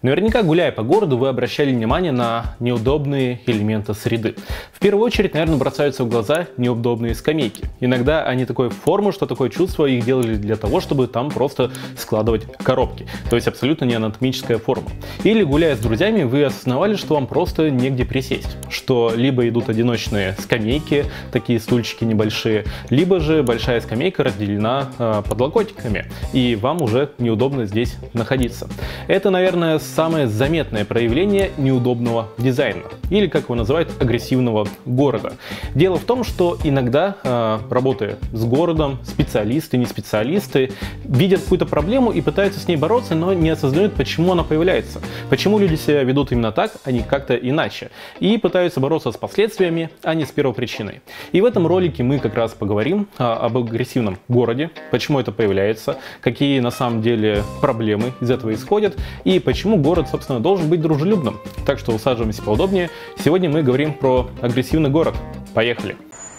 Наверняка, гуляя по городу, вы обращали внимание на неудобные элементы среды. В первую очередь, наверное, бросаются в глаза неудобные скамейки. Иногда они такой формы, что такое чувство, их делали для того, чтобы там просто складывать коробки. То есть абсолютно не анатомическая форма. Или, гуляя с друзьями, вы осознавали, что вам просто негде присесть. Что либо идут одиночные скамейки, такие стульчики небольшие, либо же большая скамейка разделена подлокотниками, и вам уже неудобно здесь находиться. Это, наверное, самое заметное проявление неудобного дизайна, или, как его называют, агрессивного города. Дело в том, что иногда, работая с городом, специалисты, не специалисты, видят какую-то проблему и пытаются с ней бороться, но не осознают, почему она появляется, почему люди себя ведут именно так, а не как-то иначе, и пытаются бороться с последствиями, а не с первопричиной. И в этом ролике мы как раз поговорим об агрессивном городе, почему это появляется, какие на самом деле проблемы из этого исходят, и почему город, собственно, должен быть дружелюбным. Так что усаживаемся поудобнее. Сегодня мы говорим про агрессивный город. Поехали!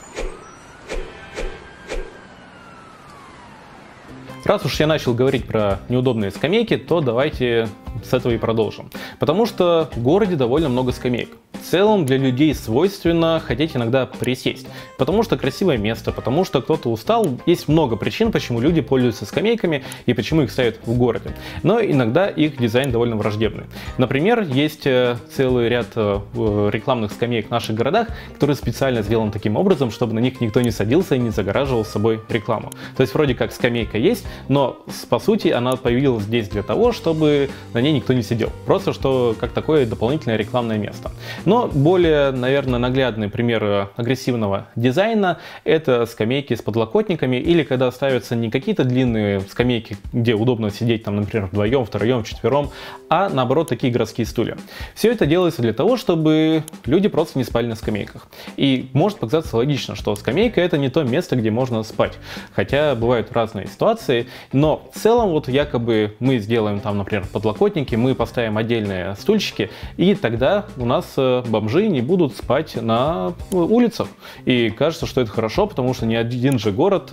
Раз уж я начал говорить про неудобные скамейки, то давайте с этого и продолжим. Потому что в городе довольно много скамеек. В целом для людей свойственно хотеть иногда присесть, потому что красивое место, потому что кто-то устал. Есть много причин, почему люди пользуются скамейками и почему их ставят в городе. Но иногда их дизайн довольно враждебный. Например, есть целый ряд рекламных скамеек в наших городах, которые специально сделаны таким образом, чтобы на них никто не садился и не загораживал с собой рекламу. То есть вроде как скамейка есть, но по сути она появилась здесь для того, чтобы на ней никто не сидел. Просто что как такое дополнительное рекламное место. Но более, наверное, наглядный пример агрессивного дизайна — это скамейки с подлокотниками, или когда ставятся не какие-то длинные скамейки, где удобно сидеть, там, например, вдвоем, втроем, четвером, а наоборот такие городские стулья. Все это делается для того, чтобы люди просто не спали на скамейках. И может показаться логично, что скамейка — это не то место, где можно спать. Хотя бывают разные ситуации, но в целом вот якобы мы сделаем там, например, подлокотники, мы поставим отдельные стульчики, и тогда у нас бомжи не будут спать на улицах. И кажется, что это хорошо, потому что ни один же город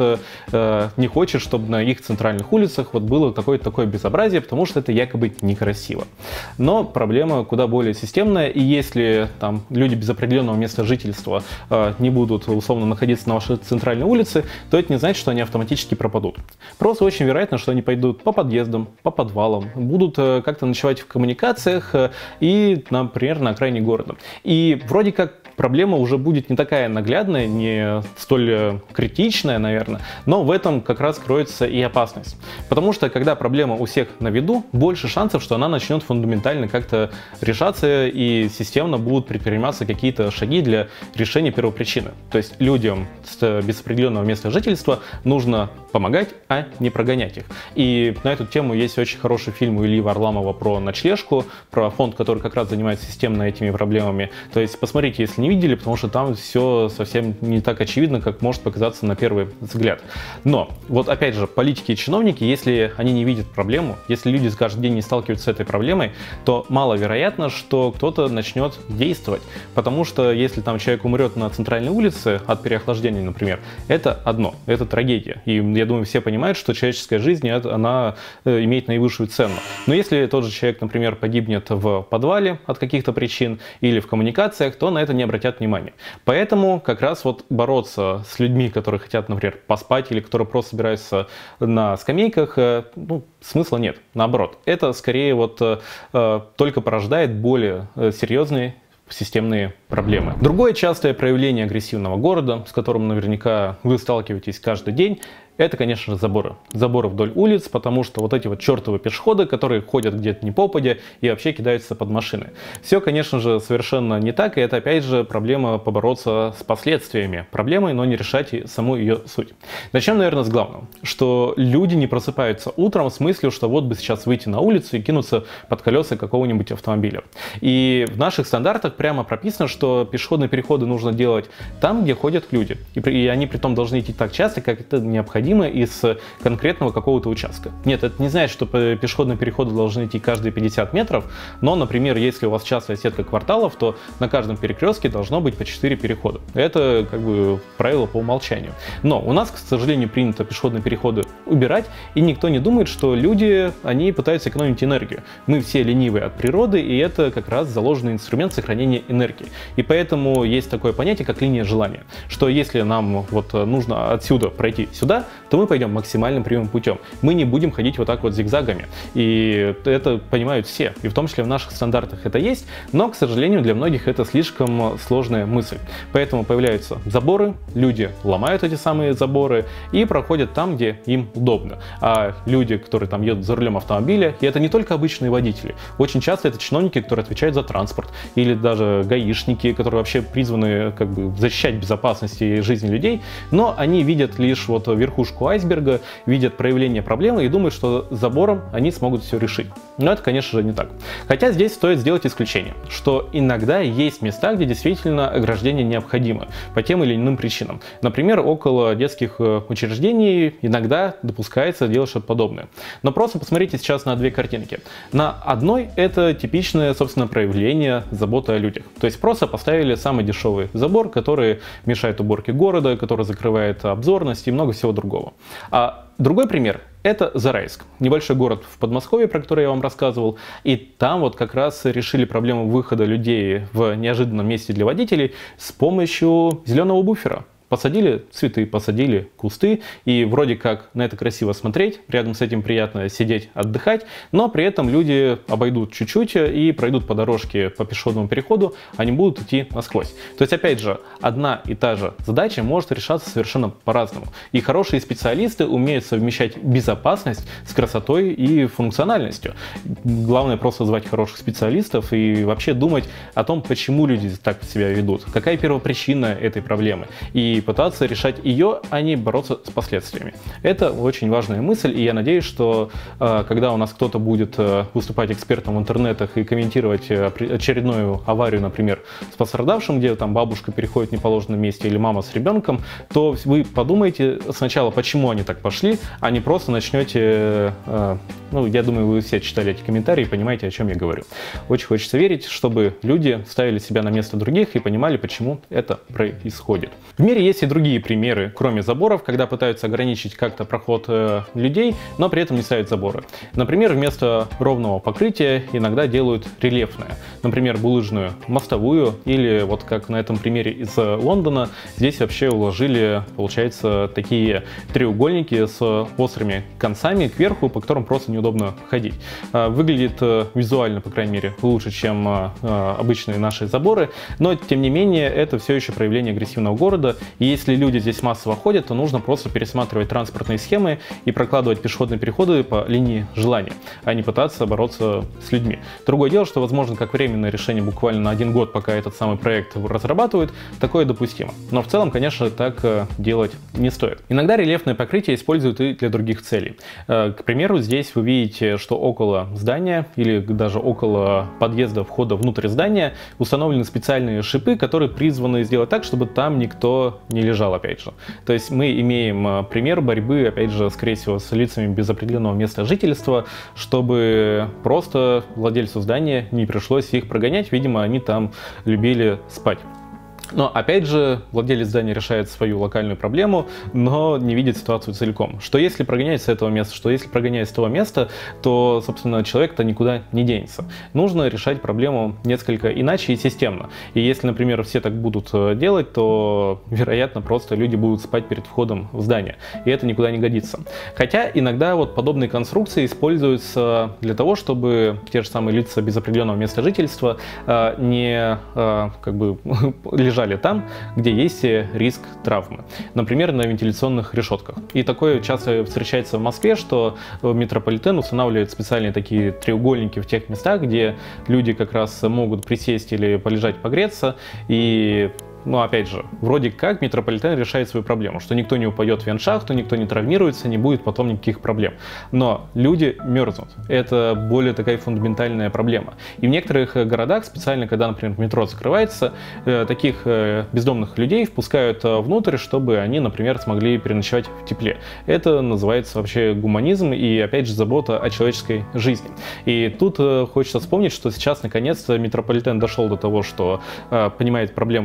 не хочет, чтобы на их центральных улицах вот было такое безобразие, потому что это якобы некрасиво. Но проблема куда более системная, и если там люди без определенного места жительства не будут условно находиться на вашей центральной улице, то это не значит, что они автоматически пропадут. Просто очень вероятно, что они пойдут по подъездам, по подвалам, будут как-то ночевать в коммуникациях и, например, на окраине города. И вроде как проблема уже будет не такая наглядная, не столь критичная, наверное, но в этом как раз кроется и опасность. Потому что когда проблема у всех на виду, больше шансов, что она начнет фундаментально как-то решаться и системно будут предприниматься какие-то шаги для решения первопричины. То есть людям без определенного места жительства нужно помогать, а не прогонять их. И на эту тему есть очень хороший фильм у Ильи Варламова про ночлежку, про фонд, который как раз занимается системно этими проблемами. То есть посмотрите, если не видели, потому что там все совсем не так очевидно, как может показаться на первый взгляд. Но вот опять же, политики и чиновники, если они не видят проблему, если люди каждый день не сталкиваются с этой проблемой, то маловероятно, что кто-то начнет действовать. Потому что если там человек умрет на центральной улице от переохлаждения, например, это одно, это трагедия. И я думаю, все понимают, что человеческая жизнь, она имеет наивысшую цену. Но если тот же человек, например, погибнет в подвале от каких-то причин или в коммуникациях, то на это не обратят внимания. Поэтому как раз вот бороться с людьми, которые хотят, например, поспать или которые просто собираются на скамейках, смысла нет. Наоборот, это скорее вот только порождает более серьезные системные проблемы. Другое частое проявление агрессивного города, с которым наверняка вы сталкиваетесь каждый день, это, конечно же, заборы. Заборы вдоль улиц, потому что вот эти вот чертовы пешеходы, которые ходят где-то не попадя и вообще кидаются под машины. Все, конечно же, совершенно не так, и это, опять же, проблема побороться с последствиями проблемы, но не решать саму ее суть. Начнем, наверное, с главного, что люди не просыпаются утром с мыслью, что вот бы сейчас выйти на улицу и кинуться под колеса какого-нибудь автомобиля. И в наших стандартах прямо прописано, что пешеходные переходы нужно делать там, где ходят люди. И они при том должны идти так часто, как это необходимо из конкретного какого-то участка. Нет, это не значит, что пешеходные переходы должны идти каждые 50 метров, но, например, если у вас частая сетка кварталов, то на каждом перекрестке должно быть по 4 перехода. Это как бы правило по умолчанию. Но у нас, к сожалению, принято пешеходные переходы убирать, и никто не думает, что люди, они пытаются экономить энергию. Мы все ленивые от природы, и это как раз заложенный инструмент сохранения энергии. И поэтому есть такое понятие, как линия желания, что если нам вот нужно отсюда пройти сюда, то мы пойдем максимально прямым путем. Мы не будем ходить вот так вот зигзагами. И это понимают все, и в том числе в наших стандартах это есть, но, к сожалению, для многих это слишком сложная мысль. Поэтому появляются заборы, люди ломают эти самые заборы и проходят там, где им удобно. А люди, которые там едут за рулем автомобиля, и это не только обычные водители, очень часто это чиновники, которые отвечают за транспорт, или даже гаишники, которые вообще призваны как бы защищать безопасность и жизнь людей, но они видят лишь вот верхушку айсберга, видят проявление проблемы и думают, что забором они смогут все решить. Но это, конечно же, не так. Хотя здесь стоит сделать исключение, что иногда есть места, где действительно ограждение необходимо по тем или иным причинам. Например, около детских учреждений иногда допускается делать что-то подобное. Но просто посмотрите сейчас на две картинки. На одной это типичное, собственно, проявление заботы о людях. То есть просто поставили самый дешевый забор, который мешает уборке города, который закрывает обзорность и много всего другого. А другой пример – это Зарайск, небольшой город в Подмосковье, про который я вам рассказывал, и там вот как раз решили проблему выхода людей в неожиданном месте для водителей с помощью зеленого буфера. Посадили цветы, посадили кусты, и вроде как на это красиво смотреть, рядом с этим приятно сидеть, отдыхать, но при этом люди обойдут чуть-чуть и пройдут по дорожке по пешеходному переходу, они будут идти насквозь. То есть, опять же, одна и та же задача может решаться совершенно по-разному. И хорошие специалисты умеют совмещать безопасность с красотой и функциональностью. Главное просто звать хороших специалистов и вообще думать о том, почему люди так себя ведут, какая первопричина этой проблемы. И пытаться решать ее, а не бороться с последствиями. Это очень важная мысль, и я надеюсь, что когда у нас кто-то будет выступать экспертом в интернетах и комментировать очередную аварию, например, с пострадавшим, где там бабушка переходит в неположенном месте или мама с ребенком, то вы подумайте сначала, почему они так пошли, а не просто начнете... Ну, я думаю, вы все читали эти комментарии и понимаете, о чем я говорю. Очень хочется верить, чтобы люди ставили себя на место других и понимали, почему это происходит. В мире есть и другие примеры, кроме заборов, когда пытаются ограничить как-то проход людей, но при этом не ставят заборы. Например, вместо ровного покрытия иногда делают рельефное. Например, булыжную мостовую, или вот как на этом примере из Лондона, здесь вообще уложили, получается, такие треугольники с острыми концами кверху, по которым просто неудобно ходить. Выглядит визуально, по крайней мере, лучше, чем обычные наши заборы, но тем не менее это все еще проявление агрессивного города. И если люди здесь массово ходят, то нужно просто пересматривать транспортные схемы и прокладывать пешеходные переходы по линии желания, а не пытаться бороться с людьми. Другое дело, что возможно как временное решение буквально на 1 год, пока этот самый проект разрабатывают, такое допустимо. Но в целом, конечно, так делать не стоит. Иногда рельефное покрытие используют и для других целей. К примеру, здесь вы видите, что около здания или даже около подъезда, входа внутрь здания установлены специальные шипы, которые призваны сделать так, чтобы там никто не лежал, опять же. То есть мы имеем пример борьбы, опять же, скорее всего, с лицами без определенного места жительства, чтобы просто владельцу здания не пришлось их прогонять, видимо, они там любили спать. Но, опять же, владелец здания решает свою локальную проблему, но не видит ситуацию целиком. Что если прогонять с этого места, что если прогонять с того места, то, собственно, человек-то никуда не денется. Нужно решать проблему несколько иначе и системно. И если, например, все так будут делать, то, вероятно, просто люди будут спать перед входом в здание. И это никуда не годится. Хотя иногда вот подобные конструкции используются для того, чтобы те же самые лица без определенного места жительства не как бы лежали там, где есть риск травмы. Например, на вентиляционных решетках. И такое часто встречается в Москве, что метрополитен устанавливает специальные такие треугольники в тех местах, где люди как раз могут присесть или полежать, погреться. И но опять же, вроде как метрополитен решает свою проблему, что никто не упадет в вентшахту, никто не травмируется, не будет потом никаких проблем. Но люди мерзнут. Это более такая фундаментальная проблема. И в некоторых городах, специально когда, например, метро закрывается, таких бездомных людей впускают внутрь, чтобы они, например, смогли переночевать в тепле. Это называется вообще гуманизм и, опять же, забота о человеческой жизни. И тут хочется вспомнить, что сейчас, наконец-то, метрополитен дошел до того, что понимает проблему целиком,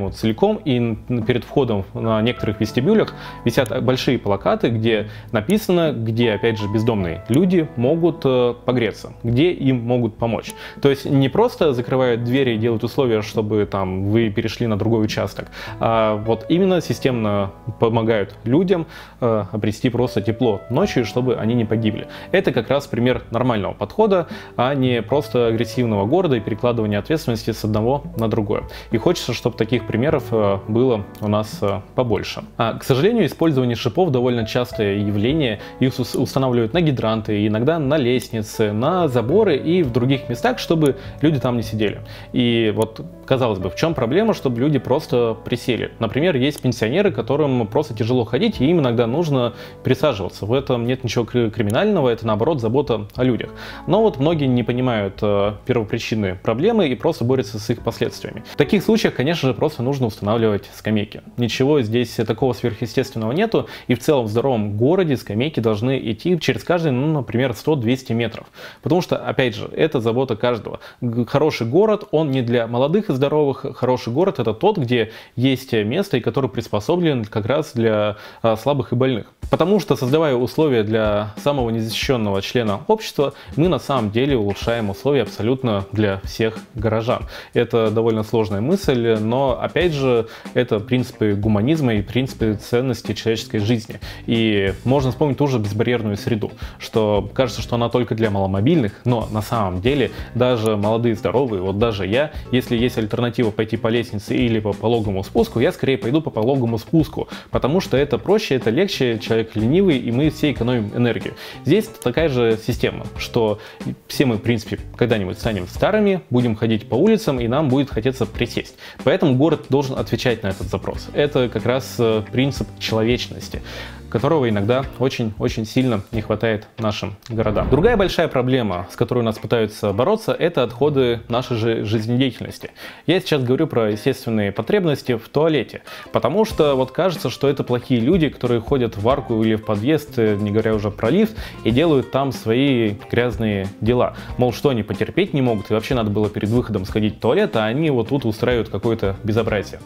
целиком, и перед входом на некоторых вестибюлях висят большие плакаты, где написано, где, опять же, бездомные люди могут погреться, где им могут помочь. То есть не просто закрывают двери и делают условия, чтобы там вы перешли на другой участок, а вот именно системно помогают людям обрести просто тепло ночью, чтобы они не погибли. Это как раз пример нормального подхода, а не просто агрессивного города и перекладывания ответственности с одного на другое. И хочется, чтобы таких примеров было у нас побольше. К сожалению, использование шипов довольно частое явление. Их устанавливают на гидранты, иногда на лестницы, на заборы и в других местах, чтобы люди там не сидели. И вот, казалось бы, в чем проблема, чтобы люди просто присели? Например, есть пенсионеры, которым просто тяжело ходить, и им иногда нужно присаживаться. В этом нет ничего криминального, это наоборот забота о людях. Но вот многие не понимают первопричины проблемы и просто борются с их последствиями. В таких случаях, конечно же, просто нужно устанавливать скамейки. Ничего здесь такого сверхъестественного нету, и в целом в здоровом городе скамейки должны идти через каждый, ну, например, 100-200 метров. Потому что, опять же, это забота каждого. Хороший город, он не для молодых и здоровых. Хороший город — это тот, где есть место, и который приспособлен как раз для слабых и больных. Потому что, создавая условия для самого незащищенного члена общества, мы на самом деле улучшаем условия абсолютно для всех горожан. Это довольно сложная мысль, но, опять же, это принципы гуманизма и принципы ценности человеческой жизни. И можно вспомнить ту же безбарьерную среду, что кажется, что она только для маломобильных, но на самом деле даже молодые, здоровые, вот даже я, если есть альтернатива пойти по лестнице или по пологому спуску, я скорее пойду по пологому спуску, потому что это проще, это легче, человек ленивый, и мы все экономим энергию. Здесь такая же система, что все мы, в принципе, когда-нибудь станем старыми, будем ходить по улицам, и нам будет хотеться присесть. Поэтому город должен отвечать на этот запрос. Это как раз принцип человечности, которого иногда очень-очень сильно не хватает нашим городам. Другая большая проблема, с которой у нас пытаются бороться, это отходы нашей же жизнедеятельности. Я сейчас говорю про естественные потребности в туалете, потому что вот кажется, что это плохие люди, которые ходят в арку или в подъезд, не говоря уже про лифт, и делают там свои грязные дела. Мол, что они потерпеть не могут, и вообще надо было перед выходом сходить в туалет, а они вот тут устраивают какое-то безобразие.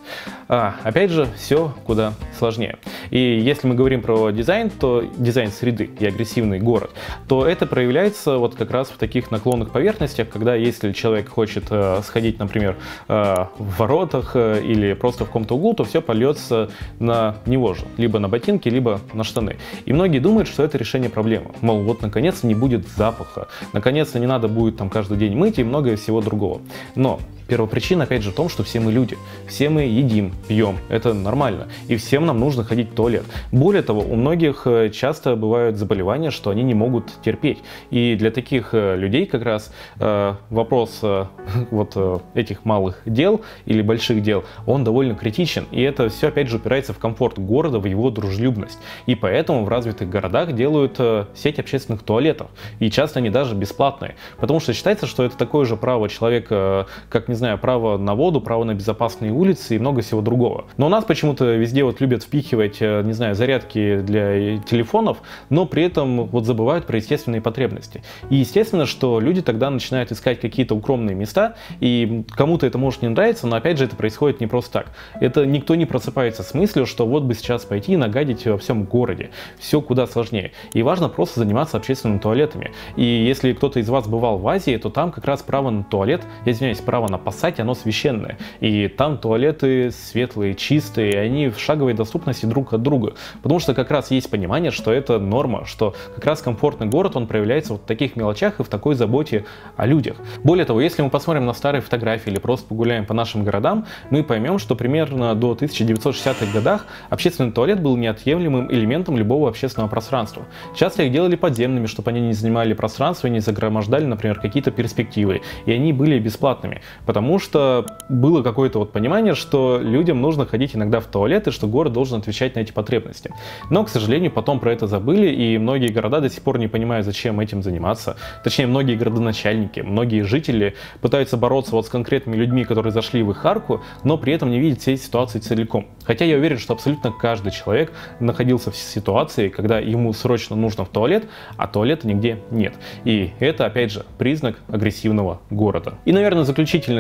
Опять же, все куда сложнее. И если мы говорим про дизайн, то дизайн среды и агрессивный город, то это проявляется вот как раз в таких наклонных поверхностях, когда если человек хочет сходить, например, в воротах или просто в каком-то углу, то все польется на него же, либо на ботинки, либо на штаны. И многие думают, что это решение проблемы. Мол, вот наконец-то не будет запаха, наконец-то не надо будет там каждый день мыть и многое всего другого. Но первопричина, опять же, в том, что все мы люди. Все мы едим, пьем. Это нормально. И всем нам нужно ходить в туалет. Более того, у многих часто бывают заболевания, что они не могут терпеть. И для таких людей как раз вопрос вот этих малых дел или больших дел, он довольно критичен. И это все, опять же, упирается в комфорт города, в его дружелюбность. И поэтому в развитых городах делают сеть общественных туалетов. И часто они даже бесплатные. Потому что считается, что это такое же право человека, как, не знаю, право на воду, право на безопасные улицы и много всего другого. Но у нас почему-то везде вот любят впихивать, не знаю, зарядки для телефонов, но при этом вот забывают про естественные потребности. И естественно, что люди тогда начинают искать какие-то укромные места, и кому-то это может не нравиться, но опять же это происходит не просто так. Это никто не просыпается с мыслью, что вот бы сейчас пойти и нагадить во всем городе. Все куда сложнее. И важно просто заниматься общественными туалетами. И если кто-то из вас бывал в Азии, то там как раз право на туалет, я извиняюсь, право на пассать, оно священное. И там туалеты светлые, чистые, и они в шаговой доступности друг от друга. Потому что как раз есть понимание, что это норма, что как раз комфортный город, он проявляется вот в таких мелочах и в такой заботе о людях. Более того, если мы посмотрим на старые фотографии или просто погуляем по нашим городам, мы поймем, что примерно до 1960-х годах общественный туалет был неотъемлемым элементом любого общественного пространства. Часто их делали подземными, чтобы они не занимали пространство и не загромождали, например, какие-то перспективы. И они были бесплатными, потому что было какое-то вот понимание, что людям нужно ходить иногда в туалет и что город должен отвечать на эти потребности. Но, к сожалению, потом про это забыли, и многие города до сих пор не понимают, зачем этим заниматься. Точнее, многие городоначальники, многие жители пытаются бороться вот с конкретными людьми, которые зашли в их арку, но при этом не видят всей ситуации целиком. Хотя я уверен, что абсолютно каждый человек находился в ситуации, когда ему срочно нужно в туалет, а туалета нигде нет. И это, опять же, признак агрессивного города. И, наверное, заключительный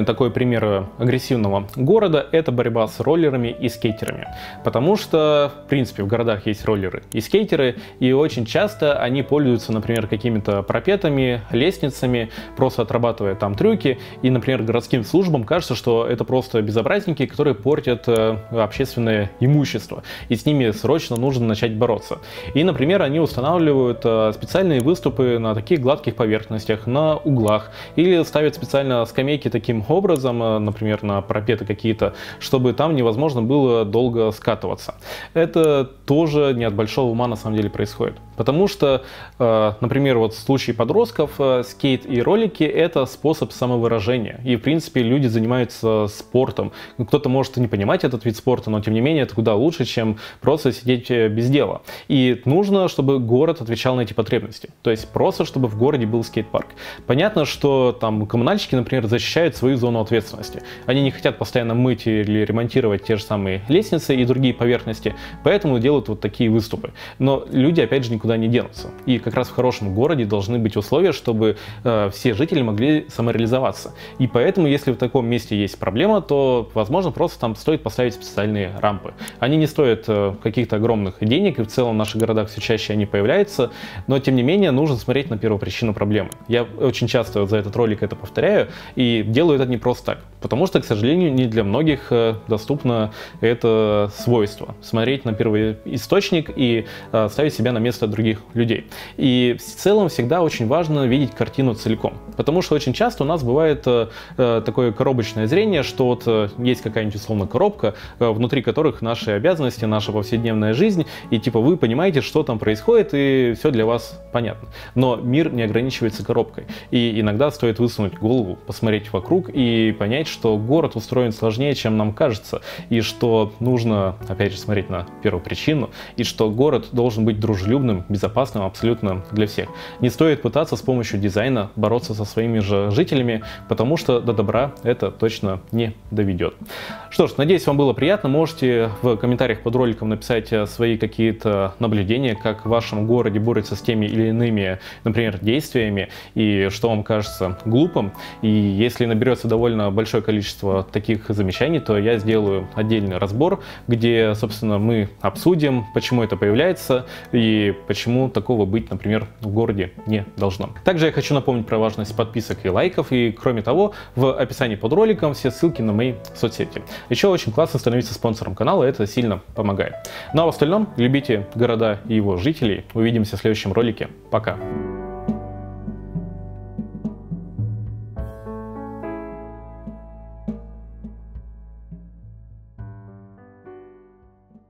такой пример агрессивного города – это борьба с роллерами и скейтерами. Потому что, в принципе, в городах есть роллеры и скейтеры, и очень часто они пользуются, например, какими-то парапетами, лестницами, просто отрабатывая там трюки. И, например, городским службам кажется, что это просто безобразники, которые портят общественное имущество, и с ними срочно нужно начать бороться. И, например, они устанавливают специальные выступы на таких гладких поверхностях, на углах, или ставят специально скамейки таким образом, например, на парапеты какие-то, чтобы там невозможно было долго скатываться. Это тоже не от большого ума на самом деле происходит. Потому что, например, вот в случае подростков скейт и ролики – это способ самовыражения. И, в принципе, люди занимаются спортом. Кто-то может не понимать этот вид спорта, но, тем не менее, это куда лучше, чем просто сидеть без дела. И нужно, чтобы город отвечал на эти потребности. То есть просто, чтобы в городе был скейт-парк. Понятно, что там коммунальщики, например, защищают свою зону ответственности. Они не хотят постоянно мыть или ремонтировать те же самые лестницы и другие поверхности, поэтому делают вот такие выступы. Но люди, опять же, никуда не денутся. И как раз в хорошем городе должны быть условия, чтобы все жители могли самореализоваться. И поэтому, если в таком месте есть проблема, то, возможно, просто там стоит поставить специальные рампы. Они не стоят каких-то огромных денег, и в целом в наших городах все чаще они появляются, но, тем не менее, нужно смотреть на первопричину проблемы. Я очень часто за этот ролик это повторяю, и делаю это не просто так, потому что, к сожалению, не для многих доступно это свойство — смотреть на первый источник и ставить себя на место других людей. И в целом всегда очень важно видеть картину целиком, потому что очень часто у нас бывает такое коробочное зрение, что вот есть какая-нибудь условно коробка, внутри которых наши обязанности, наша повседневная жизнь, и типа вы понимаете, что там происходит, и все для вас понятно. Но мир не ограничивается коробкой, и иногда стоит высунуть голову, посмотреть вокруг и понять, что город устроен сложнее, чем нам кажется, и что нужно, опять же, смотреть на первопричину, и что город должен быть дружелюбным, безопасным абсолютно для всех. Не стоит пытаться с помощью дизайна бороться со своими же жителями, потому что до добра это точно не доведет. Что ж, надеюсь, вам было приятно. Можете в комментариях под роликом написать свои какие-то наблюдения, как в вашем городе борются с теми или иными, например, действиями, и что вам кажется глупым. И если наберется довольно большое количество таких замечаний, то я сделаю отдельный разбор, где, собственно, мы обсудим, почему это появляется и почему такого быть, например, в городе не должно. Также я хочу напомнить про важность подписок и лайков, и, кроме того, в описании под роликом все ссылки на мои соцсети. Еще очень классно становиться спонсором канала, это сильно помогает. Ну а в остальном, любите города и его жителей. Увидимся в следующем ролике. Пока!